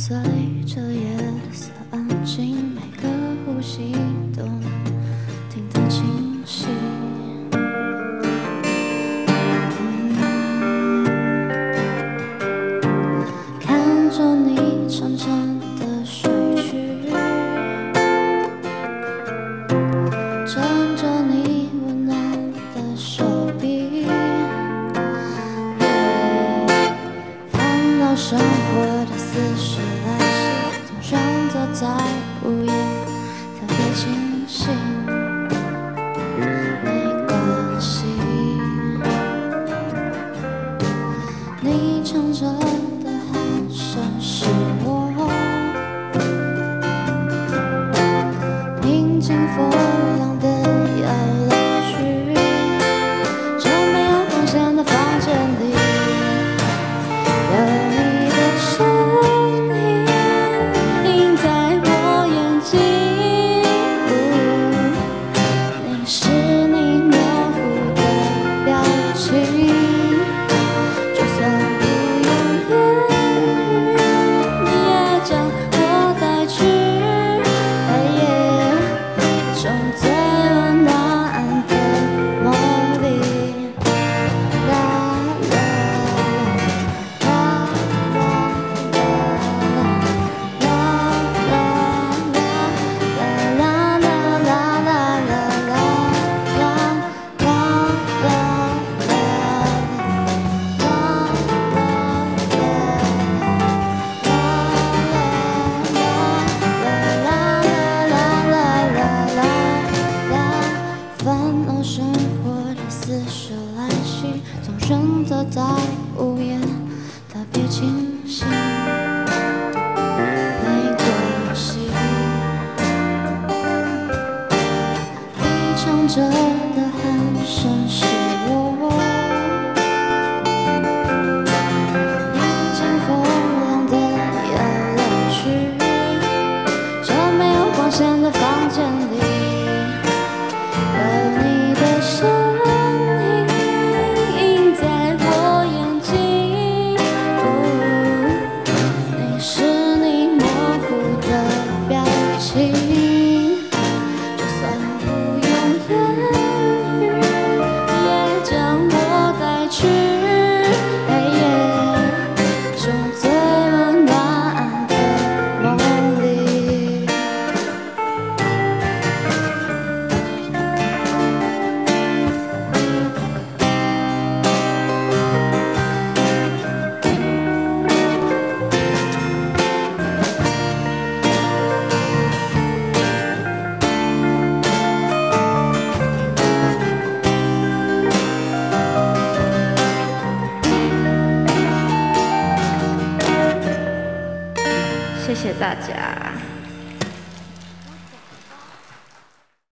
随着夜色安静，每个呼吸都能听得清晰。看着你沉沉的睡去，枕着你温暖的手臂，烦恼生活的似是来袭，总选择在午夜特别清醒。没关系，你唱着的鼾声是我平静风浪的摇篮曲，这没有光线的房间里，有你的身影映在我眼睛，凝视你模糊的表情，就算不用言语，你也将我带去黑夜中最温暖的梦里。啦啦啦啦啦啦啦啦烦恼生活的似是来袭，总选择在午夜特别清醒。没关系，你唱着的鼾声是我平静风浪的摇篮曲，这没有光线的房间里，有你的身影映在我眼睛，凝视你模糊的表情，就算不用言语，也将我带去黑夜中最温暖的梦里。 谢谢大家。